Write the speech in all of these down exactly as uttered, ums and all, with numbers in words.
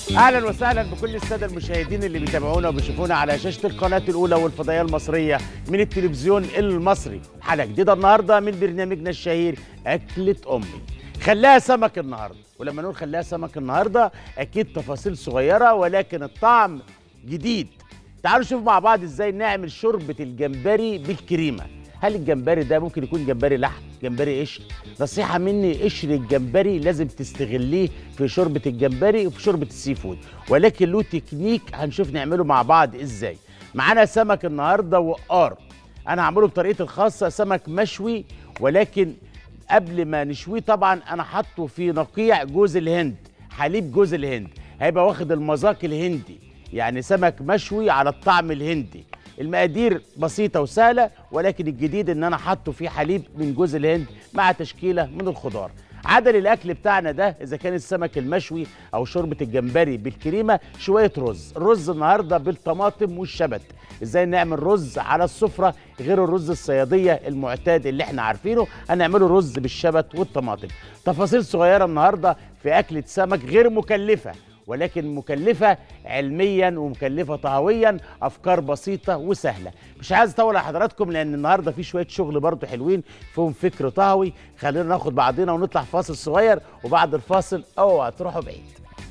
اهلا وسهلا بكل الساده المشاهدين اللي بيتابعونا وبيشوفونا على شاشه القناه الاولى والفضائيه المصريه من التلفزيون المصري. حلقه جديده النهارده من برنامجنا الشهير اكله امي. خلاها سمك النهارده، ولما نقول خلاها سمك النهارده اكيد تفاصيل صغيره ولكن الطعم جديد. تعالوا نشوف مع بعض ازاي نعمل شوربه الجمبري بالكريمه. هل الجمبري ده ممكن يكون جمبري لحم، جمبري قشر؟ نصيحه مني، قشر الجمبري لازم تستغليه في شوربه الجمبري وفي شوربه السي فود، ولكن له تكنيك هنشوف نعمله مع بعض ازاي. معانا سمك النهارده وقار، انا هعمله بطريقتي الخاصه، سمك مشوي، ولكن قبل ما نشويه طبعا انا حاطه في نقيع جوز الهند، حليب جوز الهند، هيبقى واخد المذاق الهندي، يعني سمك مشوي على الطعم الهندي. المقادير بسيطة وسهلة، ولكن الجديد ان انا حاطه فيه حليب من جوز الهند مع تشكيلة من الخضار. عدل الاكل بتاعنا ده اذا كان السمك المشوي او شوربة الجمبري بالكريمة، شوية رز. الرز النهاردة بالطماطم والشبت. ازاي نعمل رز على السفرة غير الرز الصيادية المعتاد اللي احنا عارفينه؟ هنعمله رز بالشبت والطماطم. تفاصيل صغيرة النهاردة في اكلة سمك غير مكلفة، ولكن مكلفة علميا ومكلفة طهويا، أفكار بسيطة وسهلة. مش عايز أطول على حضراتكم لأن النهاردة في شوية شغل برضو حلوين فيهم فكر طهوي. خلينا ناخد بعضنا ونطلع فاصل صغير، وبعد الفاصل اوعوا تروحوا بعيد.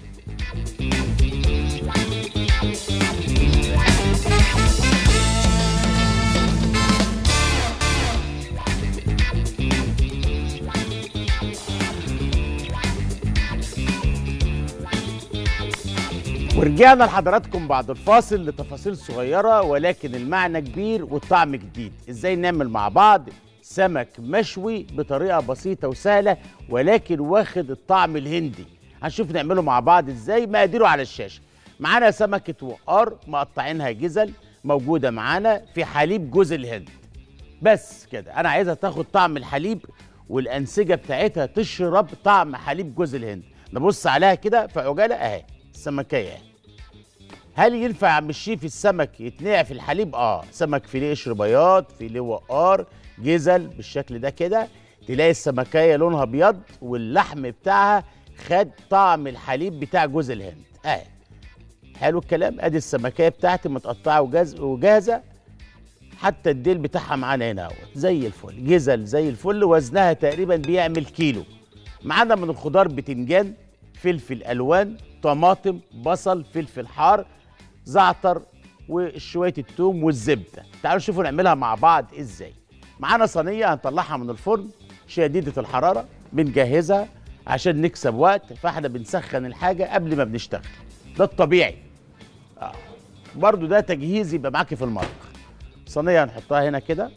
ورجعنا لحضراتكم بعد الفاصل لتفاصيل صغيرة ولكن المعنى كبير والطعم جديد. ازاي نعمل مع بعض سمك مشوي بطريقة بسيطة وسهلة ولكن واخد الطعم الهندي. هنشوف نعمله مع بعض ازاي. مقاديره على الشاشة. معانا سمكة وقار مقطعينها جزل، موجودة معانا في حليب جوز الهند. بس كده، انا عايزها تاخد طعم الحليب والانسجة بتاعتها تشرب طعم حليب جوز الهند. نبص عليها كده في عجالة اهي السمكية اهي. هل ينفع يا عم الشيف السمك يتنقع في الحليب؟ اه، سمك فيليه قشر بياض، فيليه وقار، جزل بالشكل ده كده، تلاقي السمكية لونها ابيض واللحم بتاعها خد طعم الحليب بتاع جوز الهند. اه حلو الكلام. ادي السمكية بتاعتي متقطعة وجاز وجاهزة، حتى الديل بتاعها معانا هنا اهو زي الفل، جزل زي الفل، وزنها تقريبا بيعمل كيلو. معانا من الخضار بتنجان، فلفل الوان، طماطم، بصل، فلفل حار، زعتر، وشويه التوم والزبده. تعالوا شوفوا نعملها مع بعض ازاي. معانا صينيه هنطلعها من الفرن شديده الحراره، بنجهزها عشان نكسب وقت، فاحنا بنسخن الحاجه قبل ما بنشتغل، ده الطبيعي. اه برضو ده تجهيز يبقى معاكي في المطبخ. صينيه هنحطها هنا كده،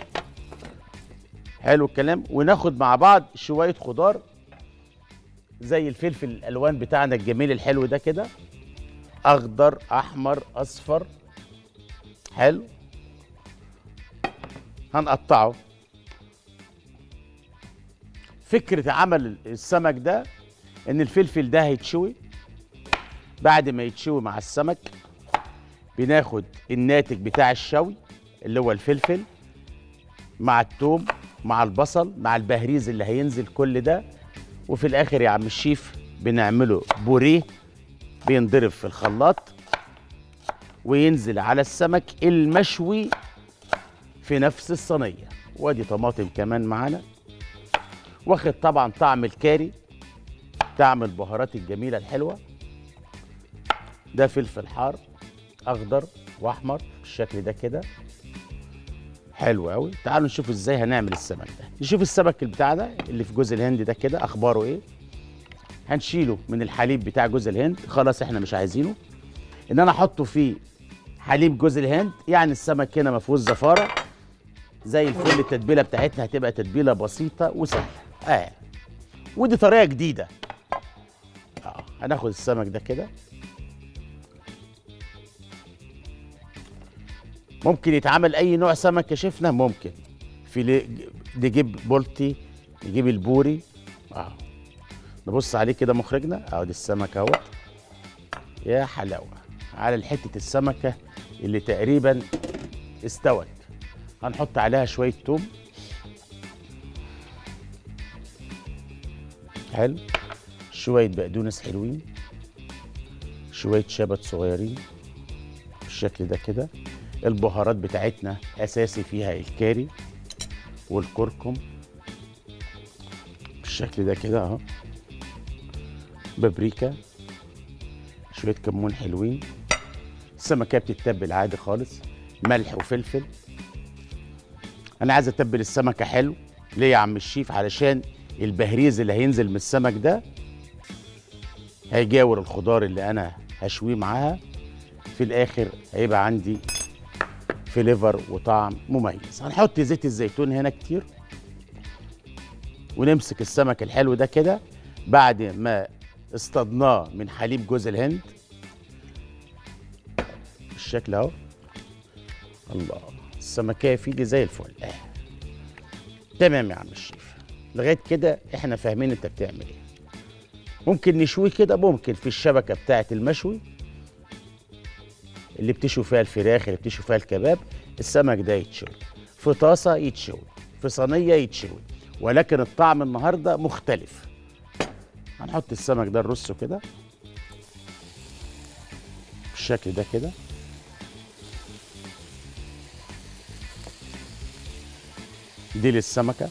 حلو الكلام، وناخد مع بعض شويه خضار زي الفلفل الالوان بتاعنا الجميل الحلو ده كده، اخضر، احمر، اصفر، حلو، هنقطعه. فكرة عمل السمك ده ان الفلفل ده هيتشوي، بعد ما يتشوي مع السمك بناخد الناتج بتاع الشوي اللي هو الفلفل مع الثوم مع البصل مع البهريز اللي هينزل كل ده، وفي الاخر يا عم الشيف بنعمله بوريه بينضرب في الخلاط وينزل على السمك المشوي في نفس الصينيه. وادي طماطم كمان معانا، واخد طبعا طعم الكاري، طعم البهارات الجميله الحلوه. ده فلفل حار اخضر واحمر بالشكل ده كده، حلو قوي. تعالوا نشوف ازاي هنعمل السمك ده. نشوف السمك بتاعنا اللي في جوز الهند ده كده اخباره ايه. هنشيله من الحليب بتاع جوز الهند، خلاص احنا مش عايزينه. ان انا احطه فيه حليب جوز الهند يعني السمك هنا ما فيهوش زفاره زي الفل. التتبيله بتاعتنا هتبقى تتبيله بسيطه وسهله. اه ودي طريقه جديده. اه هناخد السمك ده كده، ممكن يتعمل اي نوع سمك يا شيفنا، ممكن فيليه، نجيب بولتي، نجيب البوري. اه نبص عليه كده مخرجنا اهو، دي السمكه اهو، يا حلاوه على حته السمكه اللي تقريبا استوت. هنحط عليها شويه توم، حلو، شويه بقدونس حلوين، شويه شبت صغيرين بالشكل ده كده. البهارات بتاعتنا اساسي فيها الكاري والكركم بالشكل ده كده اهو. بابريكا، شويه كمون حلوين. السمكه بتتبل عادي خالص، ملح وفلفل. انا عايز اتبل السمكه حلو. ليه يا عم الشيف؟ علشان البهريز اللي هينزل من السمك ده هيجاور الخضار اللي انا هشويه معاها، في الاخر هيبقى عندي فليفر وطعم مميز. هنحط زيت الزيتون هنا كتير، ونمسك السمك الحلو ده كده بعد ما اصطادناه من حليب جوز الهند بالشكل اهو. الله، السمكية في ايدي زي الفل. آه. تمام يا عم الشيف، لغايه كده احنا فاهمين انت بتعمل ايه. ممكن نشويه كده، ممكن في الشبكه بتاعه المشوي اللي بتشوي فيها الفراخ، اللي بتشوي فيها الكباب، السمك ده يتشوي في طاسه، يتشوي في صينيه، يتشوي، ولكن الطعم النهارده مختلف. هنحط السمك ده نرصه كده بالشكل ده كده. دي للسمكه.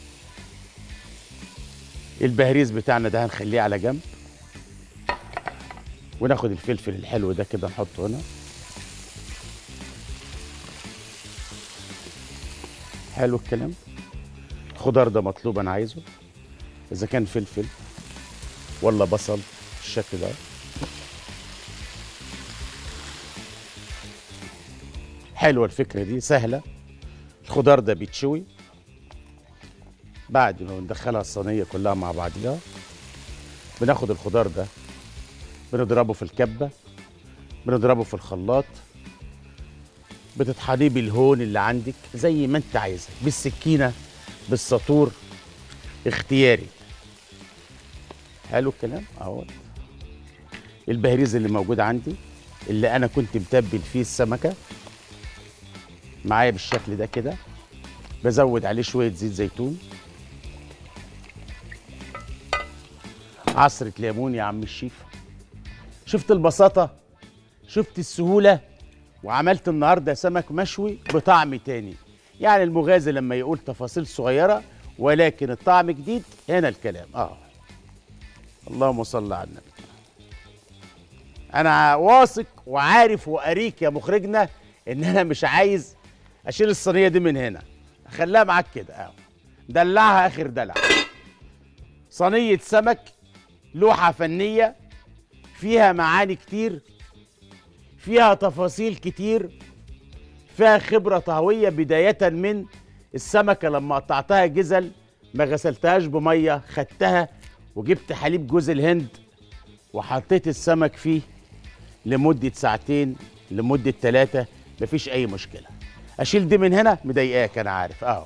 البهريز بتاعنا ده هنخليه على جنب، وناخد الفلفل الحلو ده كده نحطه هنا. حلو الكلام. الخضار ده مطلوب، انا عايزه اذا كان فلفل ولا بصل بالشكل ده. حلوه الفكره دي، سهله. الخضار ده بيتشوي بعد ما بندخلها الصينيه كلها مع بعضيها. بناخد الخضار ده بنضربه في الكبه، بنضربه في الخلاط، بتطحنيه بالهون اللي عندك زي ما انت عايزه، بالسكينه، بالساطور، اختياري. حلو الكلام اهو. البهريز اللي موجود عندي اللي انا كنت متبل فيه السمكه معايا بالشكل ده كده، بزود عليه شويه زيت زيتون، عصره ليمون يا عم الشيف. شفت البساطه، شفت السهوله، وعملت النهارده سمك مشوي بطعم تاني. يعني المغازي لما يقول تفاصيل صغيره ولكن الطعم جديد، هنا الكلام. اه اللهم صل على النبي. انا واثق وعارف واريك يا مخرجنا ان انا مش عايز اشيل الصينيه دي من هنا، اخليها معاك كده اهو. دلعها اخر دلع. صينيه سمك، لوحه فنيه فيها معاني كتير، فيها تفاصيل كتير، فيها خبره طهويه. بدايه من السمكه لما قطعتها جزل، ما غسلتهاش بميه، خدتها وجبت حليب جوز الهند وحطيت السمك فيه لمده ساعتين، لمده ثلاثه، مفيش اي مشكله. اشيل دي من هنا مضايقاك انا عارف اهو.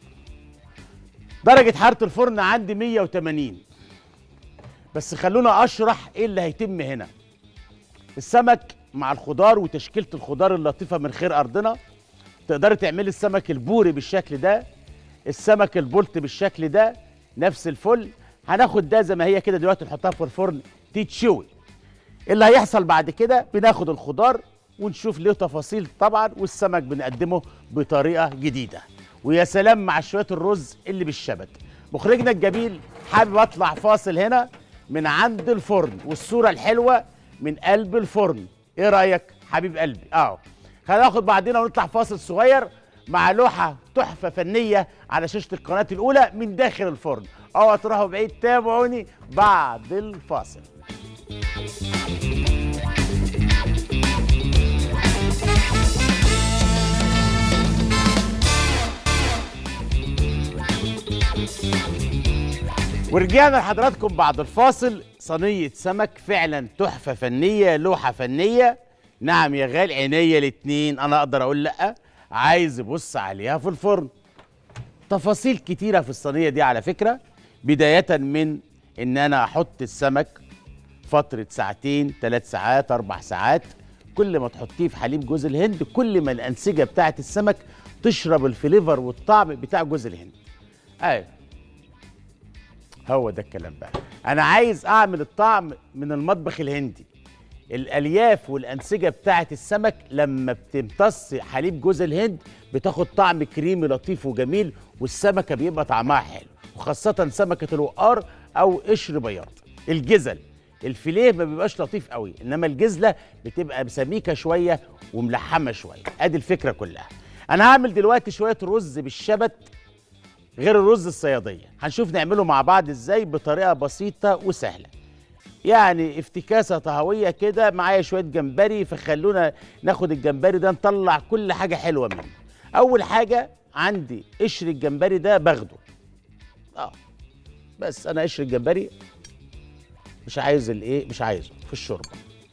درجه حراره الفرن عندي مية وتمانين، بس خلونا اشرح ايه اللي هيتم هنا. السمك مع الخضار وتشكيله الخضار اللطيفه من خير ارضنا. تقدري تعملي السمك البوري بالشكل ده، السمك البلطي بالشكل ده، نفس الفل. هناخد ده زي ما هي كده دلوقتي نحطها في الفرن تتشوي. اللي هيحصل بعد كده بناخد الخضار ونشوف له تفاصيل طبعا، والسمك بنقدمه بطريقه جديده. ويا سلام مع شويه الرز اللي بالشبت. مخرجنا الجميل حابب اطلع فاصل هنا من عند الفرن، والصوره الحلوه من قلب الفرن. ايه رايك حبيب قلبي؟ اه هناخد بعدين ونطلع فاصل صغير مع لوحه تحفه فنيه على شاشه القناه الاولى من داخل الفرن. اوعوا تروحوا بعيد، تابعوني بعد الفاصل. ورجعنا لحضراتكم بعد الفاصل. صينية سمك فعلا تحفة فنية، لوحة فنية. نعم يا غالي، عينيا الاتنين، انا اقدر اقول لا. عايز ابص عليها في الفرن. تفاصيل كتيرة في الصينية دي على فكرة، بداية من ان انا احط السمك فترة ساعتين، ثلاث ساعات، اربع ساعات. كل ما تحطيه في حليب جوز الهند كل ما الانسجة بتاعت السمك تشرب الفليفر والطعم بتاع جوز الهند. ايوه هو ده الكلام بقى. انا عايز اعمل الطعم من المطبخ الهندي. الالياف والانسجه بتاعه السمك لما بتمتص حليب جوز الهند بتاخد طعم كريمي لطيف وجميل، والسمكه بيبقى طعمها حلو، وخاصه سمكه الوقار او قشر بياض. الجزل الفيليه ما بيبقاش لطيف قوي، انما الجزله بتبقى سميكه شويه وملحمه شويه. ادي الفكره كلها. انا هعمل دلوقتي شويه رز بالشبت غير الرز الصياديه، هنشوف نعمله مع بعض ازاي بطريقه بسيطه وسهله. يعني افتكاسه طهويه كده، معايا شويه جمبري، فخلونا ناخد الجمبري ده نطلع كل حاجه حلوه منه. اول حاجه عندي قشر الجمبري ده باخده اه بس انا قشر الجمبري مش عايز الايه، مش عايزه في الشوربه.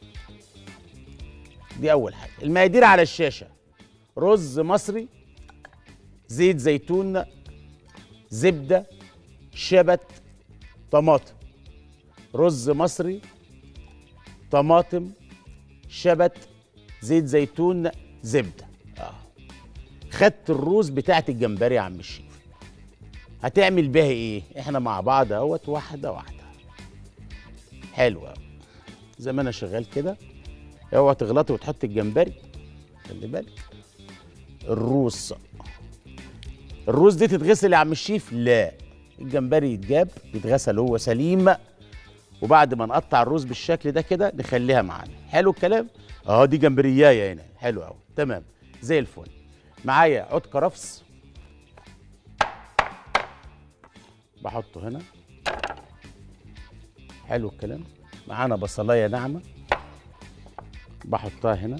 دي اول حاجه. المقادير على الشاشه: رز مصري، زيت زيتون، زبده، شبت، طماطم. رز مصري، طماطم، شبت، زيت زيتون، زبده. اه خدت الروز بتاعت الجمبري يا عم الشيف، هتعمل بيها ايه؟ احنا مع بعض اهوت واحده واحده. حلو قوي. زي ما انا شغال كده، اوعى تغلطي وتحط الجمبري، خلي بالك. الروز الروز دي تتغسل يا عم الشيف؟ لا، الجمبري يتجاب يتغسل هو سليم، وبعد ما نقطع الروز بالشكل ده كده نخليها معانا. حلو الكلام. اه دي جمبريايه هنا، حلو قوي، تمام زي الفل. معايا عود كرفس بحطه هنا، حلو الكلام. معانا بصلايه ناعمه بحطها هنا.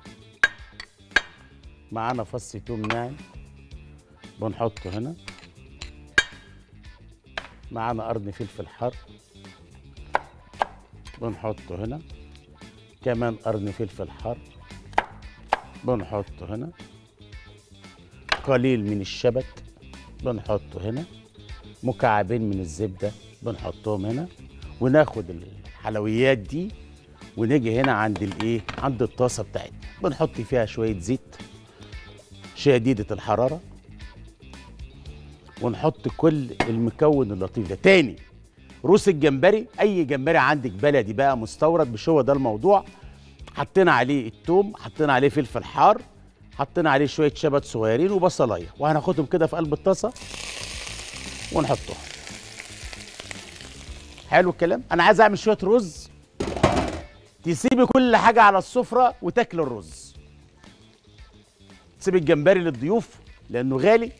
معانا فص ثوم ناعم بنحطه هنا. معانا قرن فلفل حار بنحطه هنا. كمان قرن فلفل حار بنحطه هنا. قليل من الشبت بنحطه هنا. مكعبين من الزبده بنحطهم هنا. وناخد الحلويات دي ونيجي هنا عند الايه، عند الطاسه بتاعتنا، بنحط فيها شويه زيت شديده الحراره، ونحط كل المكون اللطيف ده. تاني، روس الجمبري، اي جمبري عندك بلدي بقى مستورد، مش هو ده الموضوع. حطينا عليه الثوم، حطينا عليه فلفل حار، حطينا عليه شويه شبت صغيرين وبصلايه، وهناخدهم كده في قلب الطاسه ونحطهم. حلو الكلام. انا عايز اعمل شويه رز تسيبي كل حاجه على السفره وتاكل الرز. تسيب الجمبري للضيوف لانه غالي.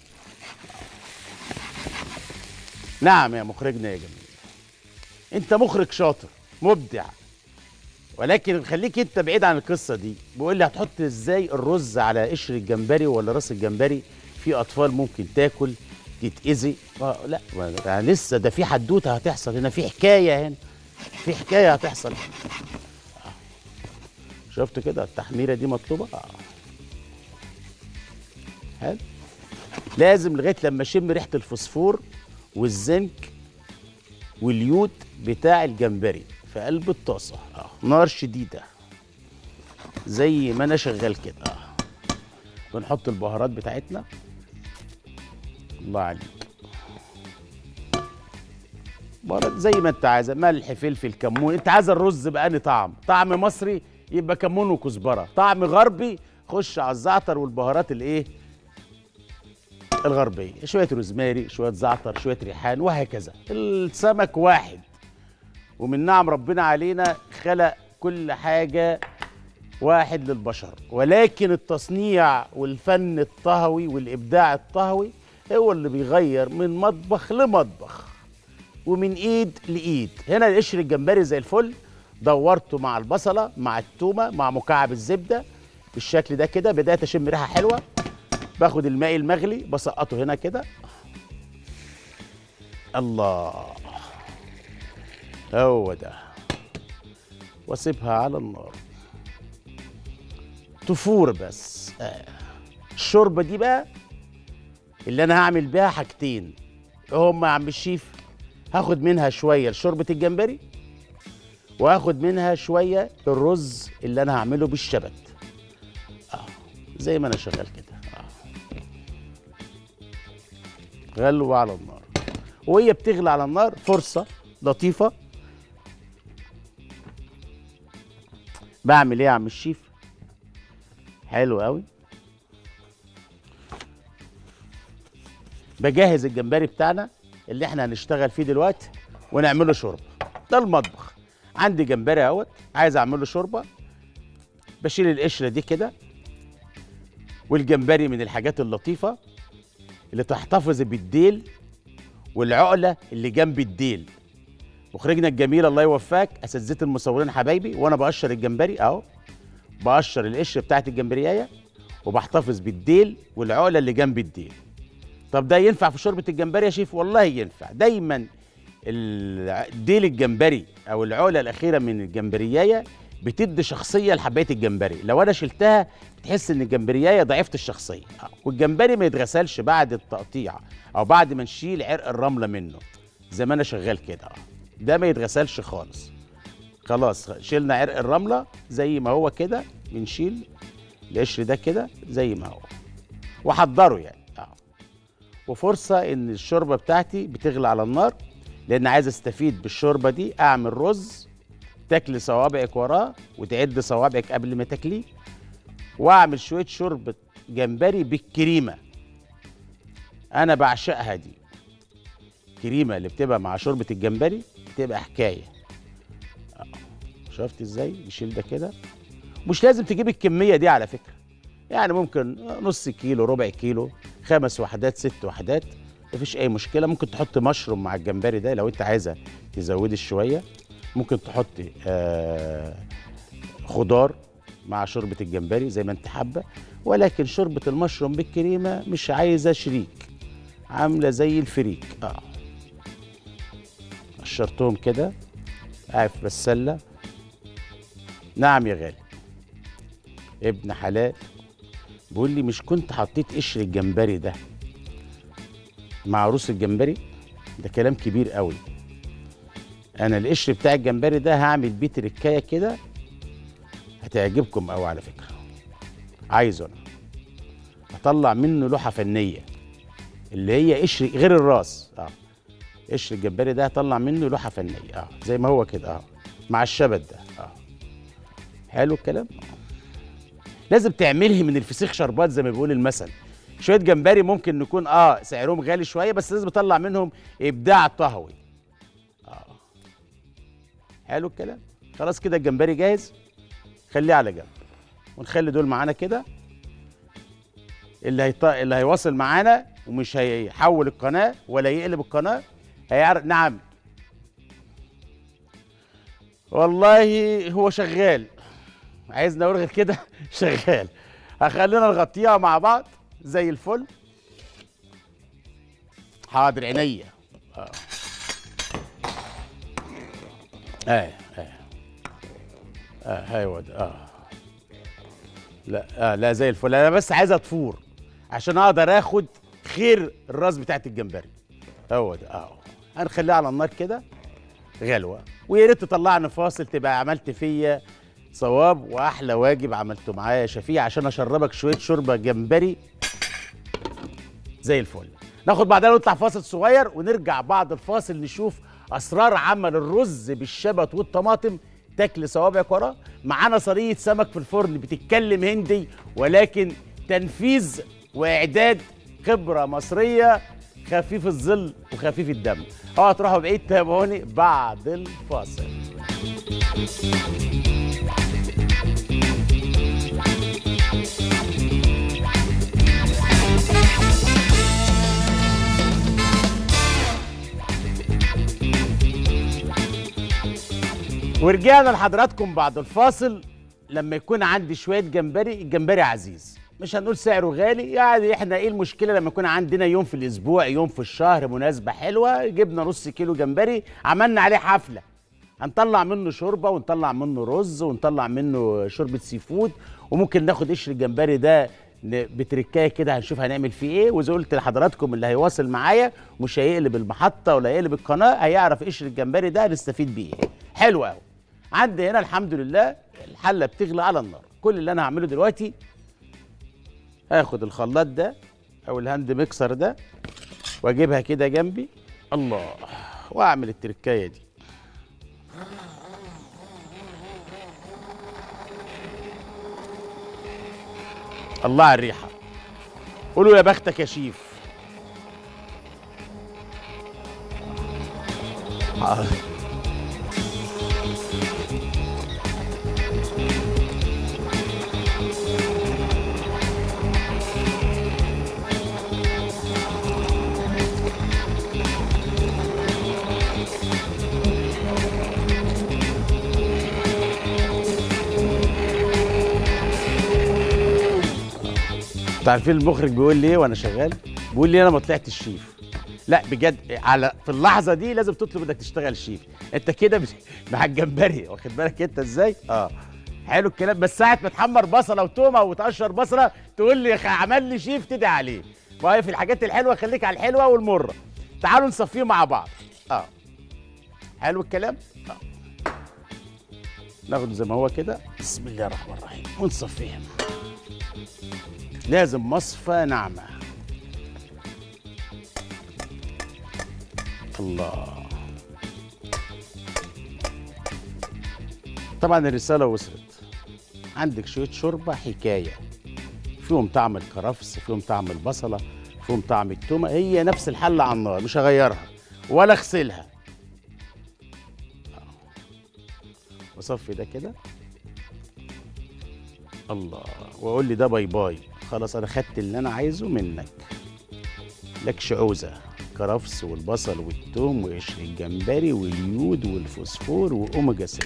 نعم يا مخرجنا يا جميل، انت مخرج شاطر مبدع، ولكن خليك انت بعيد عن القصه دي. بقول لي هتحط ازاي الرز على قشر الجمبري ولا راس الجمبري؟ في اطفال ممكن تاكل تتاذي. آه لا، يعني لسه ده في حدوته هتحصل هنا، في حكايه هنا، في حكايه هتحصل هنا. آه. شفت كده التحميره دي مطلوبه. اه حلو. لازم لغايه لما اشم ريحه الفوسفور والزنك واليود بتاع الجمبري في قلب الطاسه. اه نار شديده زي ما انا شغال كده. اه بنحط البهارات بتاعتنا. الله عليك، بهارات زي ما انت عايزه، ملح فلفل كمون. انت عايز الرز بأني طعم؟ طعم مصري يبقى كمون وكزبره، طعم غربي خش على الزعتر والبهارات الايه الغربيه، شويه روزماري، شويه زعتر، شويه ريحان، وهكذا. السمك واحد، ومن نعم ربنا علينا خلق كل حاجه واحد للبشر، ولكن التصنيع والفن الطهوي والابداع الطهوي هو اللي بيغير من مطبخ لمطبخ ومن ايد لايد. هنا القشر الجمبري زي الفل، دورته مع البصله مع التومه مع مكعب الزبده بالشكل ده كده، بدات اشم ريحه حلوه. باخد الماء المغلي بسقطه هنا كده. الله، هو ده، واسيبها على النار تفور بس. آه. الشوربه دي بقى اللي انا هعمل بيها حاجتين هم يا عم الشيف. هاخد منها شويه لشوربه الجمبري، وهاخد منها شويه الرز اللي انا هعمله بالشبت. اه زي ما انا شغال كده. اه غلوه على النار، وهي بتغلي على النار فرصه لطيفه بعمل ايه يا عم الشيف؟ حلو قوي. بجهز الجمبري بتاعنا اللي احنا هنشتغل فيه دلوقتي ونعمله شوربه. ده المطبخ. عندي جمبري اهوت عايز اعمله شوربه. بشيل القشره دي كده. والجمبري من الحاجات اللطيفه اللي تحتفظ بالديل والعقله اللي جنب الديل. مخرجنا الجميل الله يوفقك، اساتذه المصورين حبايبي، وانا بقشر الجمبري اهو بقشر القشره بتاعت الجمبريايه وبحتفظ بالديل والعقله اللي جنب الديل. طب ده ينفع في شوربه الجمبري يا شيف؟ والله ينفع. دايما الديل الجمبري او العقله الاخيره من الجمبريايه بتدي شخصيه لحبايه الجمبري. لو انا شلتها بتحس ان الجمبريايه ضعيفه الشخصيه. والجمبري ما يتغسلش بعد التقطيع او بعد ما نشيل عرق الرمله منه زي ما انا شغال كده. ده ما يتغسلش خالص. خلاص شيلنا عرق الرمله زي ما هو كده، بنشيل القشر ده كده زي ما هو وحضره يعني. اه وفرصه ان الشوربه بتاعتي بتغلي على النار، لان عايز استفيد بالشوربه دي. اعمل رز تاكلي صوابعك وراه وتعد صوابعك قبل ما تاكليه، واعمل شويه شوربه جمبري بالكريمه. انا بعشقها دي. الكريمه اللي بتبقى مع شوربه الجمبري بتبقى حكايه. شفت ازاي؟ نشيل ده كده. مش لازم تجيب الكميه دي على فكره، يعني ممكن نص كيلو، ربع كيلو، خمس وحدات، ست وحدات، مفيش اي مشكله. ممكن تحط مشروم مع الجمبري ده لو انت عايزه تزودي شويه. ممكن تحطي آه خضار مع شوربه الجمبري زي ما انت حابه، ولكن شوربه المشروم بالكريمه مش عايزه شريك، عامله زي الفريك. اه قشرتهم كده عارف بسله. نعم يا غالي ابن حلال. بيقول لي مش كنت حطيت قشر الجمبري ده مع روس الجمبري؟ ده كلام كبير قوي. انا القشر بتاع الجمبري ده هعمل بيه تركايه كده هتعجبكم قوي على فكره. عايزه انا اطلع منه لوحه فنيه اللي هي قشر غير الراس. اه قشر الجمبري ده هطلع منه لوحه فنيه اه زي ما هو كده اه مع الشبت ده. اه حلو الكلام. لازم تعملي من الفسيخ شربات زي ما بيقول المثل. شويه جمبري ممكن نكون اه سعرهم غالي شويه، بس لازم اطلع منهم ابداع طهوي. اه حلو الكلام. خلاص كده الجمبري جاهز، خليه على جنب ونخلي دول معانا كده. اللي هيط... اللي هيواصل معانا ومش هيحول القناه ولا يقلب القناه هيعرف. نعم والله هو شغال، عايزنا نقول غير كده شغال. هخلينا نغطيها مع بعض زي الفل. حاضر عينيا. اه اه اه اه ايوه ده اه لا اه لا زي الفل. انا بس عايزها تفور عشان اقدر اخد خير الراس بتاعت الجمبري. هو ده اه هنخليها على النار كده غلوه. ويا ريت تطلعني فاصل تبقى عملت فيا صواب واحلى واجب عملته معايا يا شفيع عشان اشربك شويه شوربه جمبري زي الفل. ناخد بعدها نطلع فاصل صغير ونرجع بعد الفاصل نشوف اسرار عمل الرز بالشبت والطماطم تاكل صوابعك وراه. معانا صينيه سمك في الفرن بتتكلم هندي، ولكن تنفيذ واعداد خبره مصريه، خفيف الظل وخفيف الدم. اوعوا تروحوا بعيد، تابعوني بعد الفاصل. ورجعنا لحضراتكم بعد الفاصل. لما يكون عندي شويه جمبري، الجمبري عزيز مش هنقول سعره غالي، يعني احنا ايه المشكله لما يكون عندنا يوم في الاسبوع يوم في الشهر مناسبه حلوه جبنا نص كيلو جمبري عملنا عليه حفله، هنطلع منه شوربه ونطلع منه رز ونطلع منه شوربه سي فود. وممكن ناخد قشر الجمبري ده بتركايه كده هنشوف هنعمل فيه ايه. وزي قلت لحضراتكم اللي هيواصل معايا مش هيقلب المحطه ولا هيقلب القناه، هيعرف قشر الجمبري ده هنستفيد بيه ايه. حلو قوي. عندي هنا الحمد لله الحله بتغلي على النار. كل اللي انا هعمله دلوقتي هاخد الخلاط ده او الهاند ميكسر ده واجيبها كده جنبي الله واعمل التركايه دي. الله على الريحه. قولوا يا بختك يا شيف. آه. انتوا عارفين المخرج بيقول لي ايه وانا شغال؟ بيقول لي انا ما طلعتش شيف. لا بجد، على في اللحظه دي لازم تطلب انك تشتغل شيف. انت كده مش- مع الجمبري، واخد بالك انت ازاي؟ اه حلو الكلام. بس ساعه ما تحمر بصله وتومه وتقشر بصله تقول لي خ- عمل لي شيف، تدعي عليه. ما هي في الحاجات الحلوه خليك على الحلوه والمره. تعالوا نصفيه مع بعض. اه حلو الكلام. اه ناخده زي ما هو كده، بسم الله الرحمن الرحيم، ونصفيه. لازم مصفى ناعمه. الله. طبعا الرساله وصلت. عندك شويه شوربه حكايه، فيهم طعم الكرفس، فيهم طعم البصله، فيهم طعم التومه. هي نفس الحله على النار، مش هغيرها ولا اغسلها. وصفي ده كده. الله. واقول لي ده باي باي، خلاص انا خدت اللي انا عايزه منك. لكش عوزه. كرفس والبصل والثوم وقشر الجمبري واليود والفوسفور واوميجا ثلاثة.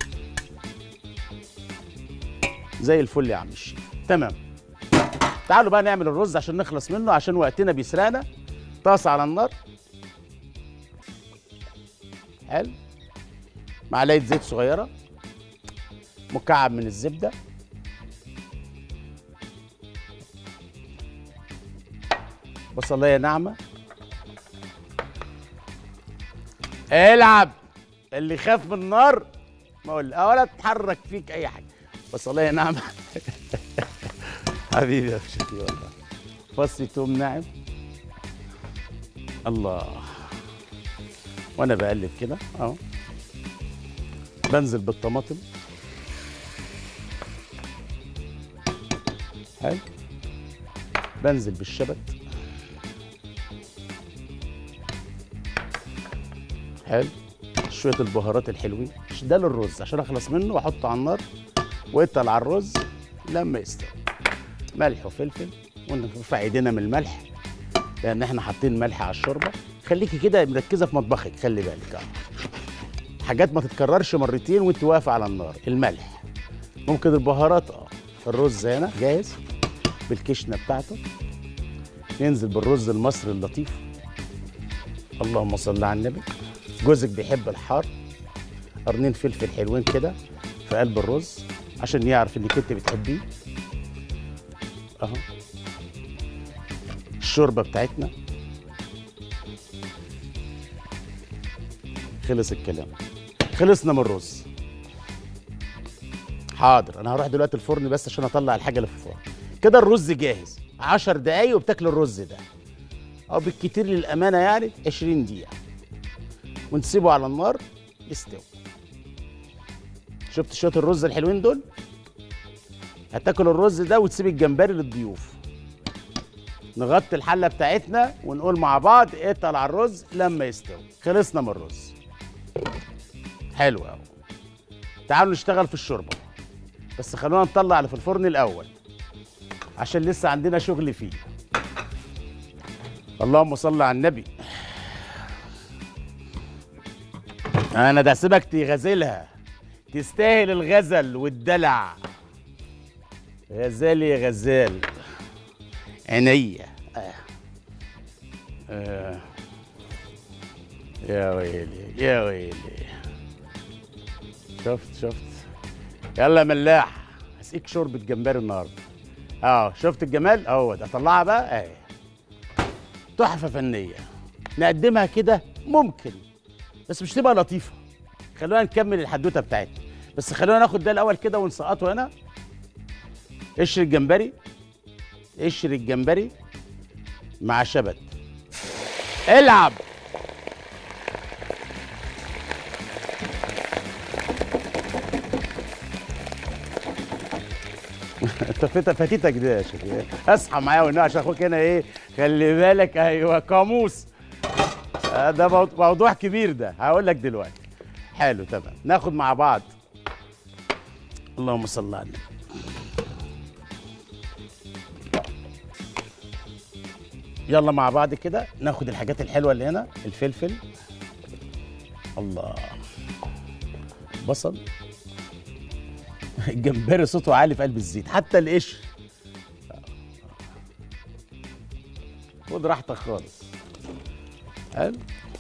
زي الفل يا عم الشيف. تمام. تعالوا بقى نعمل الرز عشان نخلص منه، عشان وقتنا بيسرقنا. طاسه على النار. حلو. معلقه زيت صغيره. مكعب من الزبده. بصلايه ناعمه. العب. اللي يخاف من النار ما اقول ولا تتحرك فيك اي حاجه. بصلايه ناعمه. حبيبي يا شيخي والله. فص توم ناعم. الله. وانا بقلب كده اهو بنزل بالطماطم. حلو. بنزل بالشبت. حلو. شويه البهارات الحلوين ده للرز عشان اخلص منه واحطه على النار ويطلع على الرز لما يستوي. ملح وفلفل، ونرفع ايدينا من الملح لان احنا حاطين ملح على الشوربه. خليكي كده مركزه في مطبخك، خلي بالك اه حاجات ما تتكررش مرتين وانت واقفه على النار. الملح، ممكن البهارات. اه الرز هنا جاهز بالكشنه بتاعته. ننزل بالرز المصري اللطيف. اللهم صل على النبي. جوزك بيحب الحار. قرنين فلفل حلوين كده في قلب الرز عشان يعرف انك انت بتحبيه. اهو الشوربه بتاعتنا. خلص الكلام. خلصنا من الرز. حاضر، انا هروح دلوقتي الفرن بس عشان اطلع الحاجه اللي في الفرن. كده الرز جاهز. عشر دقايق وبتاكل الرز ده، او بالكتير للامانه يعني عشرين دقيقه، ونسيبه على النار يستوي. شفت شويه الرز الحلوين دول؟ هتاكل الرز ده وتسيب الجمبري للضيوف. نغطي الحله بتاعتنا ونقول مع بعض اتقل على الرز لما يستوي. خلصنا من الرز. حلو قوي. تعالوا نشتغل في الشوربه، بس خلونا نطلع اللي في الفرن الاول عشان لسه عندنا شغل فيه. اللهم صل على النبي. انا ده سيبك تغزلها، تستاهل الغزل والدلع. غزال يا غزال عينيا. آه. آه. يا ويلي يا ويلي. شفت شفت. يلا يا ملاح، هسقيك شوربه جمبري النهارده. اه شفت الجمال اهو ده. طلعها بقى اهي. تحفه فنيه. نقدمها كده ممكن، بس مش تبقى لطيفه. خلونا نكمل الحدوته بتاعتنا، بس خلونا ناخد ده الاول كده ونسقطه هنا. قشر الجمبري. قشر الجمبري مع شبت. العب. انت فت- فاتتك دي يا شيخ، اصحى معايا والنبي عشان اخوك هنا ايه. خلي بالك، ايوه قاموس. آه، ده مو- موضوع كبير، ده هقول لك دلوقتي. حلو تمام، ناخد مع بعض. اللهم صل على النبي. يلا مع بعض كده ناخد الحاجات الحلوه اللي هنا. الفلفل، الله، بصل، الجمبري صوته عالي في قلب الزيت، حتى القشر. خد راحتك خالص. حلو.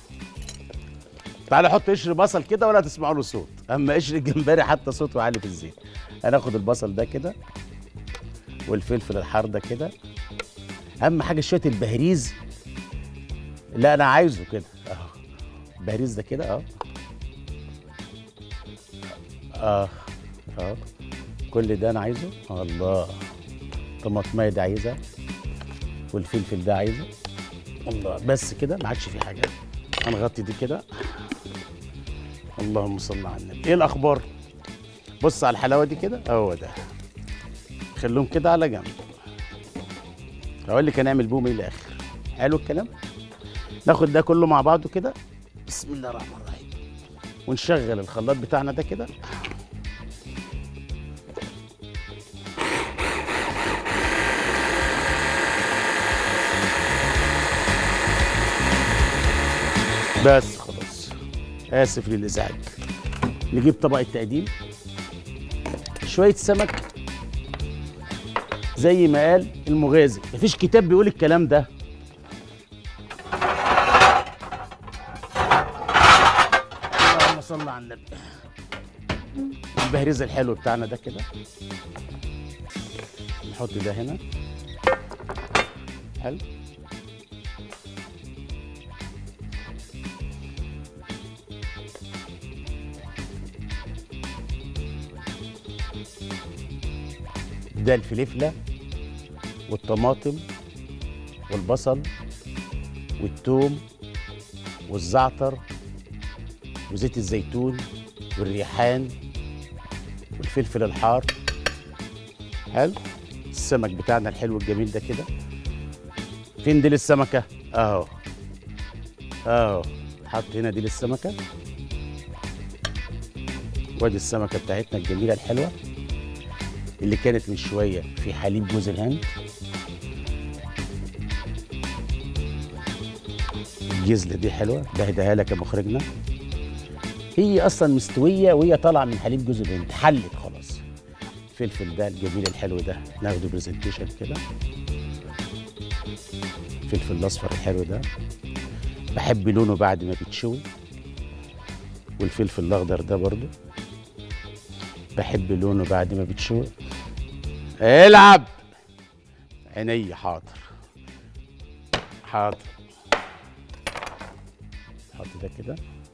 تعالى حط قشر بصل كده ولا تسمعوا له صوت، اما قشر الجمبري حتى صوته عالي في الزيت. هناخد البصل ده كده والفلفل الحار ده كده. اهم حاجه شويه البهريز. لا انا عايزه كده اهو. البهريز ده كده اهو. اه اه كل ده انا عايزه. الله. الطماطمايه دي عايزها، والفلفل ده عايزه. الله، بس كده ما عادش في حاجه. هنغطي دي كده. اللهم صل على النبي. ايه الاخبار؟ بص على الحلاوه دي كده، هو ده. خليهم كده على جنب. هقول لك هنعمل بوم ايه الاخر. حلو الكلام. ناخد ده كله مع بعضه كده. بسم الله الرحمن الرحيم. ونشغل الخلاط بتاعنا ده كده. بس خلاص، اسف للازعاج. نجيب طبق التقديم. شويه سمك زي ما قال المغازي، مفيش كتاب بيقول الكلام ده. اللهم صل على النبي. البهريز الحلو بتاعنا ده كده. نحط ده هنا. حلو. ده الفلفله والطماطم والبصل والثوم والزعتر وزيت الزيتون والريحان والفلفل الحار. حلو. السمك بتاعنا الحلو الجميل ده كده. فين دي السمكه؟ اهو اهو. حط هنا دي السمكه. وادي السمكه بتاعتنا الجميله الحلوه اللي كانت من شويه في حليب جوز الهند. الجزله دي حلوه، بهديها لك يا مخرجنا. هي اصلا مستويه وهي طالعه من حليب جوز الهند، حلت خلاص. الفلفل ده الجميل الحلو ده ناخده برزنتيشن كده. الفلفل الاصفر الحلو ده بحب لونه بعد ما بيتشوي. والفلفل الاخضر ده برضو بحب لونه بعد ما بتشوي. العب عيني. حاضر حاضر. حط ده كده.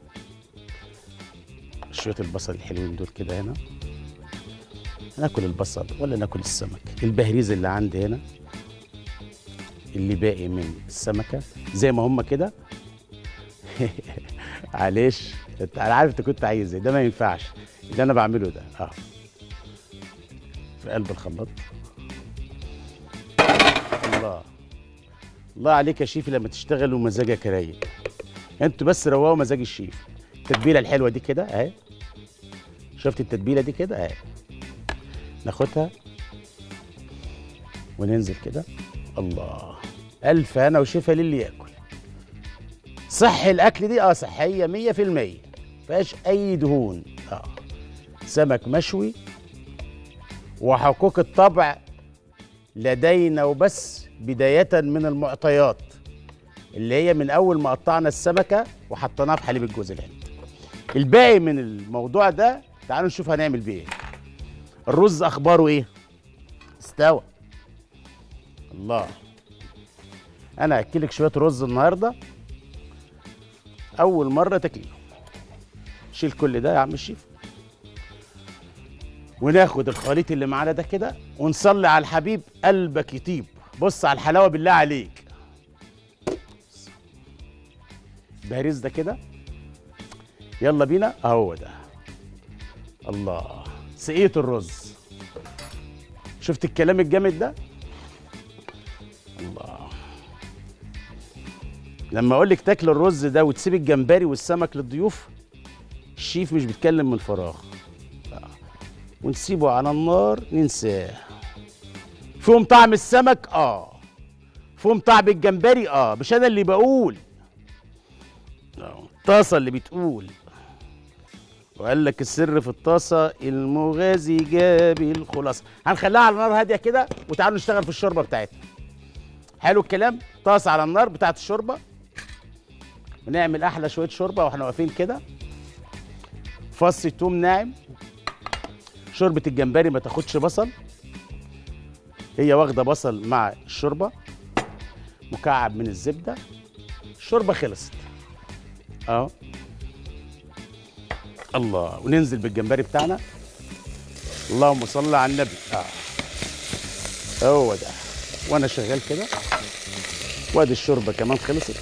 شويه البصل الحلوين دول كده هنا. ناكل البصل ولا ناكل السمك؟ البهريز اللي عندي هنا اللي باقي من السمكه زي ما هم كده. معلش، انت انا عارف انت كنت عايز ايه. ده ما ينفعش اللي انا بعمله ده. اه في قلب الخلاط. الله الله عليك يا شيفي لما تشتغل ومزاجك رايق. انتوا بس روقوا مزاج الشيف. التتبيله الحلوه دي كده اهي. شفت التتبيله دي كده اهي. ناخدها وننزل كده. الله، الف هنا وشفا للي ياكل. صحي الاكل دي اه صحيه مية في المية. مفيهاش اي دهون. اه سمك مشوي. وحقوق الطبع لدينا وبس، بداية من المعطيات اللي هي من أول ما قطعنا السمكة وحطيناها في حليب الجوز الهند. الباقي من الموضوع ده تعالوا نشوف هنعمل بيه ايه. الرز أخباره ايه؟ استوى. الله. أنا هأكلك شوية رز النهاردة أول مرة تاكليه. شيل كل ده يا عم الشيف. وناخد الخليط اللي معانا ده كده ونصلي على الحبيب قلبك يطيب. بص على الحلاوه بالله عليك. بهريز ده كده. يلا بينا اهو ده. الله، سقيت الرز. شفت الكلام الجامد ده؟ الله. لما اقول لك تاكل الرز ده وتسيب الجمبري والسمك للضيوف، الشيف مش بيتكلم من فراغ. ونسيبه على النار ننساه. فيهم طعم السمك اه، فيهم طعم الجمبري اه، مش انا اللي بقول، الطاسه اللي بتقول. وقال لك السر في الطاسه، المغازي جاب الخلاصه. هنخليها على نار هاديه كده وتعالوا نشتغل في الشوربه بتاعتنا. حلو الكلام. طاسه على النار بتاعت الشوربه، ونعمل احلى شويه شوربه واحنا واقفين كده. فص توم ناعم. شوربه الجمبري ما تاخدش بصل، هي واخده بصل مع الشوربه. مكعب من الزبده. الشوربه خلصت اهو. الله. وننزل بالجمبري بتاعنا. اللهم صل على النبي. اه هو ده. وانا شغال كده، وادي الشوربه كمان خلصت.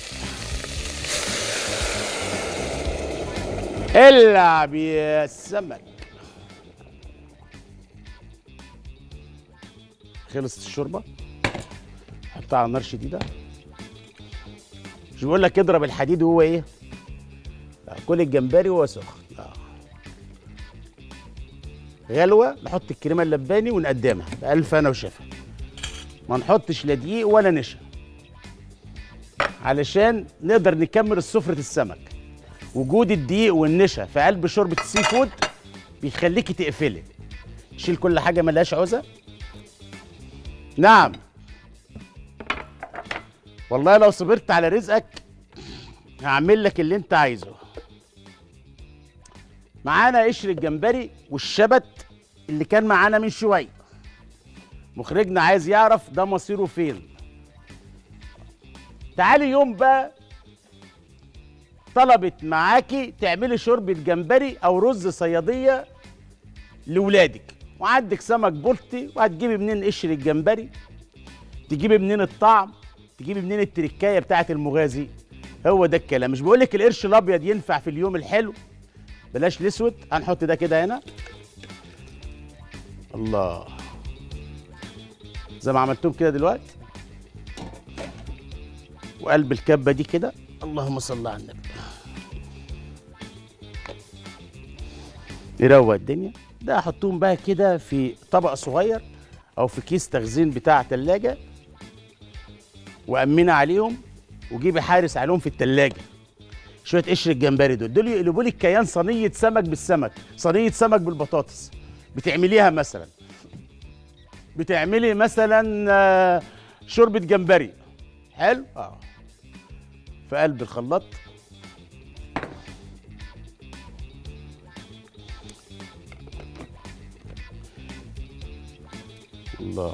العب يا السمك. خلصت الشوربه، حطها على نار شديده. مش بقول لك اضرب الحديد وهو ايه؟ كل الجمبري وهو سخن. آه. غلوه. نحط الكريمه اللباني ونقدمها بألف هنا وشفا. ما نحطش لا دقيق ولا نشا، علشان نقدر نكمل سفرة السمك. وجود الدقيق والنشا في قلب شوربه السي فود بيخليكي تقفلي. شيل كل حاجه ملهاش عوزه. نعم والله لو صبرت على رزقك هعمل لك اللي انت عايزه. معانا قشر الجمبري والشبت اللي كان معانا من شويه. مخرجنا عايز يعرف ده مصيره فين. تعالي يوم بقى طلبت معاكي تعملي شوربه جمبري او رز صياديه لولادك، وعندك سمك بلطي، وهتجيبي منين قشر الجمبري، تجيبي منين الطعم، تجيبي منين التركايه بتاعه المغازي. هو ده الكلام. مش بقولك القرش الابيض ينفع في اليوم الحلو، بلاش الاسود. هنحط ده كده هنا. الله. زي ما عملتهم كده دلوقتي. وقلب الكبه دي كده. اللهم صل على النبي. نروق الدنيا. ده احطهم بقى كده في طبق صغير او في كيس تخزين بتاع تلاجة، وامنه عليهم، وجيبي حارس عليهم في التلاجة. شويه قشر الجمبري دول دول يقلبوا لك كيان صينيه سمك بالسمك، صينيه سمك بالبطاطس. بتعمليها مثلا، بتعملي مثلا شوربه جمبري. حلو اه. في قلب الخلاط. الله.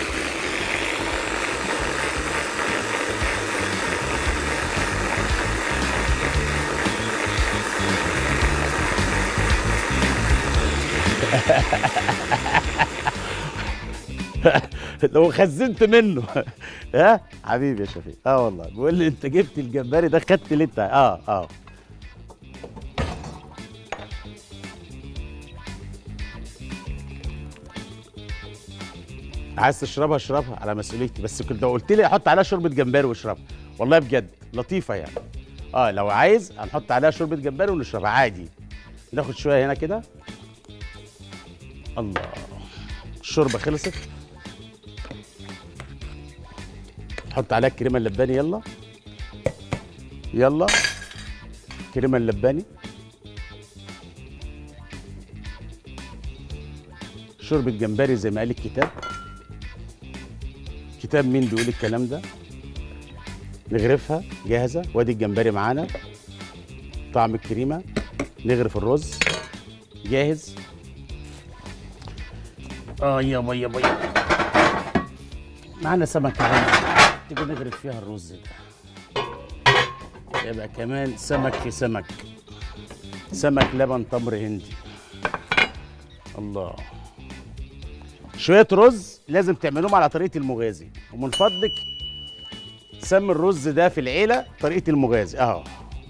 لو خزنت منه. ها حبيبي يا شفيق. اه والله بيقول لي انت جبت الجمبري ده، خدت اللي انت اه اه عايز تشربها اشربها على مسؤوليتي، بس كنت لو قلت لي احط عليها شوربه جمبري واشربها والله بجد لطيفه يعني. اه لو عايز هنحط عليها شوربه جمبري ونشربها عادي. ناخد شويه هنا كده. الله. الشوربه خلصت. نحط عليها الكريمه اللباني. يلا يلا كريمه اللباني. شوربه جمبري زي ما قال الكتاب. كتاب مين بيقول الكلام ده؟ نغرفها جاهزه. وادي الجمبري معانا، طعم الكريمه. نغرف الرز جاهز. اه يابا يابا يابا. معانا سمكه هنا، تيجي نغرف فيها الرز ده. يبقى كمان سمك في سمك. سمك لبن تمر هندي. الله. شويه رز لازم تعملوهم على طريقه المغازي، ومن فضلك سمي الرز ده في العيله طريقه المغازي اهو.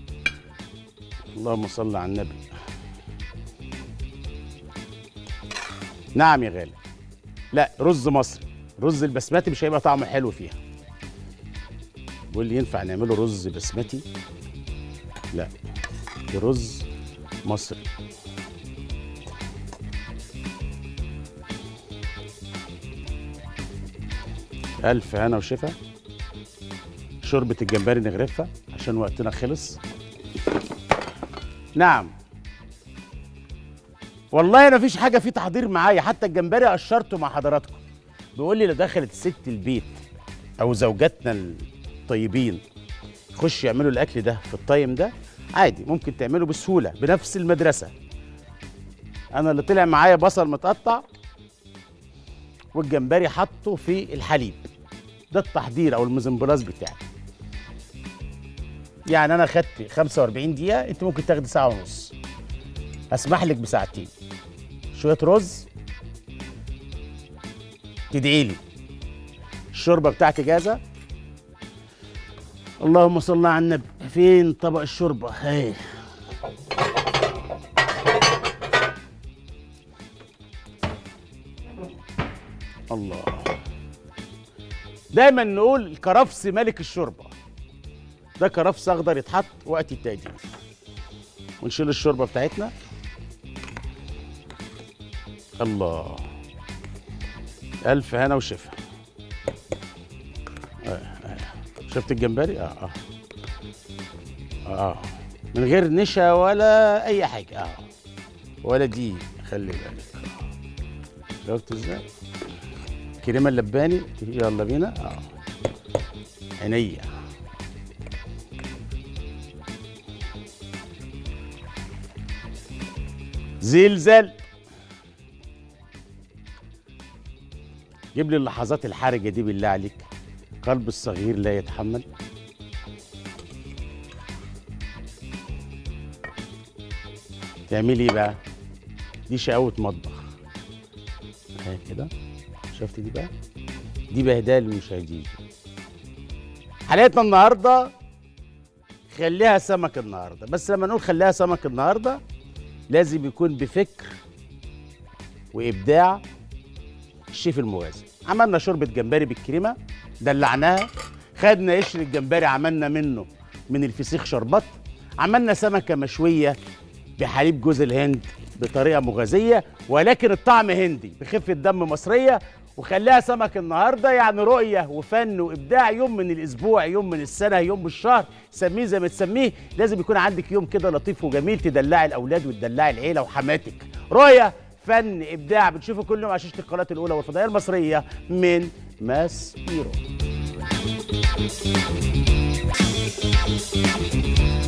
اللهم صل على النبي. نعم يا غالي. لا رز مصري. رز البسمتي مش هيبقى طعمه حلو فيها. بيقول لي ينفع نعمله رز بسمتي؟ لا، دي رز مصري. ألف هنا وشفا. شوربة الجمبري نغرفها عشان وقتنا خلص. نعم والله أنا مفيش حاجة فيه تحضير معايا، حتى الجمبري قشرته مع حضراتكم. بيقول لي لو دخلت ست البيت أو زوجاتنا الطيبين يخش يعملوا الأكل ده في الطايم ده عادي، ممكن تعمله بسهولة بنفس المدرسة. أنا اللي طلع معايا بصل متقطع والجمبري حطه في الحليب، ده التحضير او المزمبلاص بتاعي. يعني انا خدت خمسة وأربعين دقيقه، انت ممكن تاخدي ساعه ونص، اسمح لك بساعتين. شويه رز، تدعي لي. الشوربه بتاعتي جاهزه. اللهم صل على النبي. فين طبق الشوربه؟ اهي. الله، دايما نقول الكرفس ملك الشوربه. ده كرفس اخضر يتحط وقت التقديم. ونشيل الشوربه بتاعتنا. الله، الف هنا وشفا. آه آه. شفت الجمبري؟ اه اه اه من غير نشا ولا اي حاجه، اه ولا دقيق، خلي بالك. شفت ازاي؟ كريمه اللباني. يلا بينا. اه عينيا. زلزال. جيب لي اللحظات الحرجه دي بالله عليك. قلب الصغير لا يتحمل. تعملي ايه بقى؟ دي شقاوة مطبخ اهي كده. شفت دي بقى؟ دي بهدايه للمشاهدين. حلقتنا النهارده خليها سمك النهارده، بس لما نقول خليها سمك النهارده لازم يكون بفكر وابداع الشيف المغازي. عملنا شوربه جمبري بالكريمه، دلعناها، خدنا قشر الجمبري عملنا منه من الفسيخ شربات، عملنا سمكه مشويه بحليب جوز الهند بطريقه مغازيه، ولكن الطعم هندي بخفه دم مصريه. وخليها سمك النهارده يعني رؤيه وفن وابداع. يوم من الاسبوع، يوم من السنه، يوم من الشهر، سميه زي ما تسميه، لازم يكون عندك يوم كده لطيف وجميل تدلعي الاولاد وتدلعي العيله وحماتك. رؤيه، فن، ابداع، بتشوفوا كل يوم على شاشه القناه الاولى والفضائيه المصريه من ماس بيرو.